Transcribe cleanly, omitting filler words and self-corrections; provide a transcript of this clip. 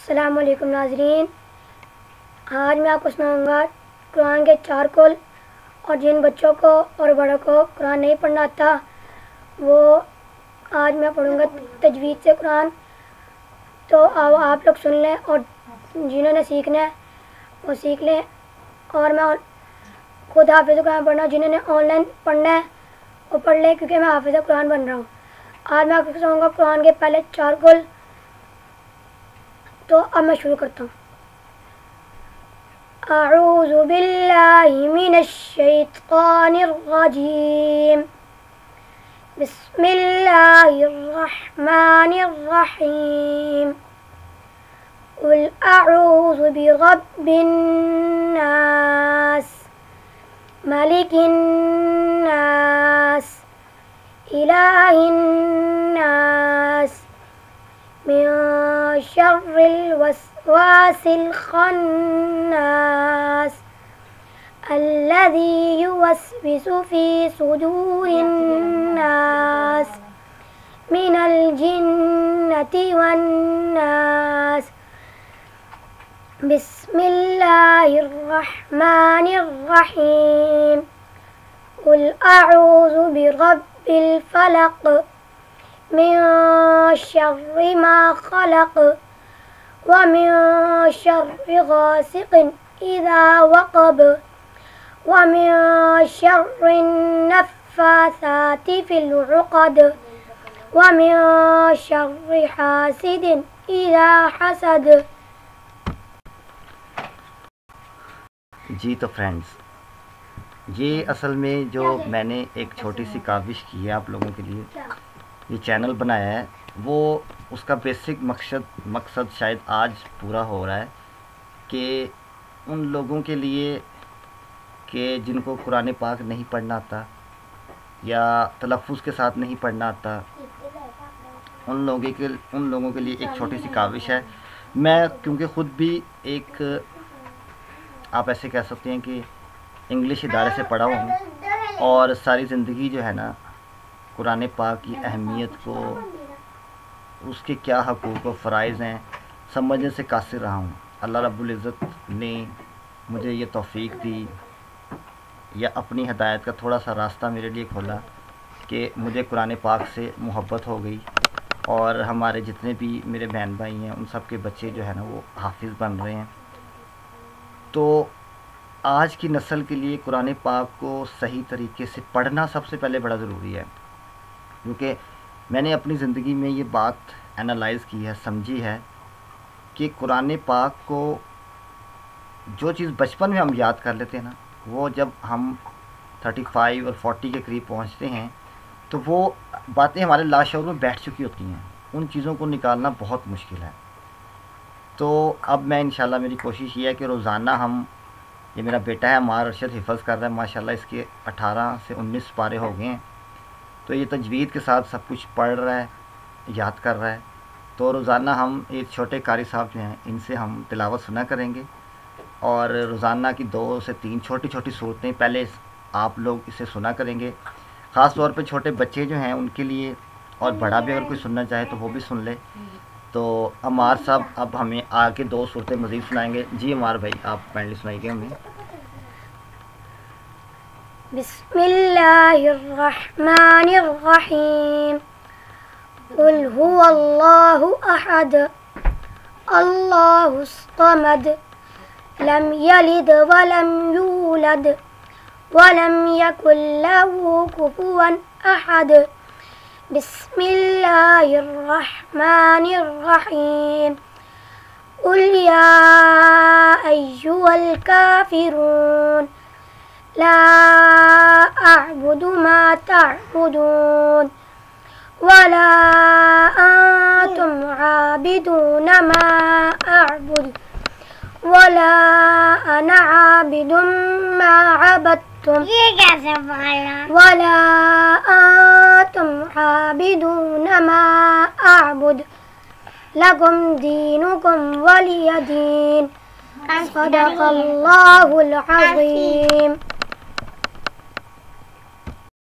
السلام علیکم ناظرین، آج میں آپ کو سناؤں گا قرآن کے 4 قول، اور جن بچوں کو اور بڑوں کو قرآن نہیں پڑھنا آتا وہ آج میں پڑھوں گا تجوید سے قرآن۔ تو آپ لوگ سن لیں، اور جنہوں نے سیکھنا ہے وہ سیکھ لیں، اور میں خود حافظ قرآن پڑھنا، جنہوں نے آن لائن پڑھنا ہے وہ پڑھ لیں، کیونکہ میں حافظ قرآن بن رہا ہوں۔ آج میں آپ کو سناؤں گا قرآن کے پہلے 4 قول۔ تو اب میں شروع کرتا ہوں۔ اعوذ باللہ من الشیطان الرجیم، بسم اللہ الرحمن الرحیم، قل اعوذ برب الناس، ملک الناس، الہ الناس، من شر الوسواس الخناس، الذي يوسوس في صدور الناس، من الجنة والناس، بسم الله الرحمن الرحيم، قل أعوذ برب الفلق، من شر ما خلق، ومن شر غاسق إذا وقب، ومن شر النفاثات في العقد، ومن شر حاسد إذا حسد۔ جی تو فرینڈز، یہ اصل میں جو میں نے ایک چھوٹی سی کاوش کی ہے آپ لوگوں کے لیے، یہ چینل بنایا ہے، وہ اس کا بیسک مقصد شاید آج پورا ہو رہا ہے کہ ان لوگوں کے لیے کہ جن کو قرآن پاک نہیں پڑھنا آتا یا تلفظ کے ساتھ نہیں پڑھنا آتا، ان لوگوں کے لیے ایک چھوٹی سی کاوش ہے۔ میں کیونکہ خود بھی ایک آپ ایسے کہہ سکتے ہیں کہ انگلش ادارے سے پڑھا ہوں، اور ساری زندگی جو ہے نا قرآن پاک کی اہمیت کو، اس کے کیا حقوق و فرائض ہیں سمجھنے سے قاصر رہا ہوں۔ اللہ رب العزت نے مجھے یہ توفیق دی یا اپنی ہدایت کا تھوڑا سا راستہ میرے لیے کھولا کہ مجھے قرآن پاک سے محبت ہو گئی، اور ہمارے جتنے بھی میرے بہن بھائی ہیں ان سب کے بچے جو ہے نا وہ حافظ بن رہے ہیں۔ تو آج کی نسل کے لیے قرآن پاک کو صحیح طریقے سے پڑھنا سب سے پہلے بڑا ضروری ہے، کیونکہ میں نے اپنی زندگی میں یہ بات انالائز کی ہے، سمجھی ہے کہ قرآن پاک کو جو چیز بچپن میں ہم یاد کر لیتے ہیں نا، وہ جب ہم 35 اور 40 کے قریب پہنچتے ہیں تو وہ باتیں ہمارے لاشعور میں بیٹھ چکی ہوتی ہیں، ان چیزوں کو نکالنا بہت مشکل ہے۔ تو اب میں انشاءاللہ میری کوشش یہ ہے کہ روزانہ ہم، یہ میرا بیٹا ہے عمار ارشد حفظ کر رہا ہے ماشاءاللہ، اس کے 18 سے 19 پارے ہو گئے ہیں، تو یہ تجوید کے ساتھ سب کچھ پڑھ رہا ہے، یاد کر رہا ہے۔ تو روزانہ ہم ایک چھوٹے قاری صاحب جو ہیں ان سے ہم تلاوت سنا کریں گے، اور روزانہ کی 2 سے 3 چھوٹی چھوٹی صورتیں پہلے آپ لوگ اسے سنا کریں گے، خاص طور پہ چھوٹے بچے جو ہیں ان کے لیے، اور بڑا بھی اگر کوئی سننا چاہے تو وہ بھی سن لے۔ تو عمار صاحب اب ہمیں آگے 2 صورتیں مزید سنائیں گے۔ جی عمار بھائی آپ پہلے سنائیے گے ہمیں۔ بسم اللہ الرحمن الرحیم، قل هو اللہ احد، اللہ الصمد، لم یلد ولم یولد ولم یکن له کفوا احد۔ بسم اللہ الرحمن الرحیم، قل یا ایھا الکافرون، لا اعبد ما تعبدون، ولا انتم عابدون ما اعبد، ولا انا عابد ما عبدتم، ولا انتم عابدون ما اعبد، لکم دینکم ولی دین۔ صدق اللہ العظیم۔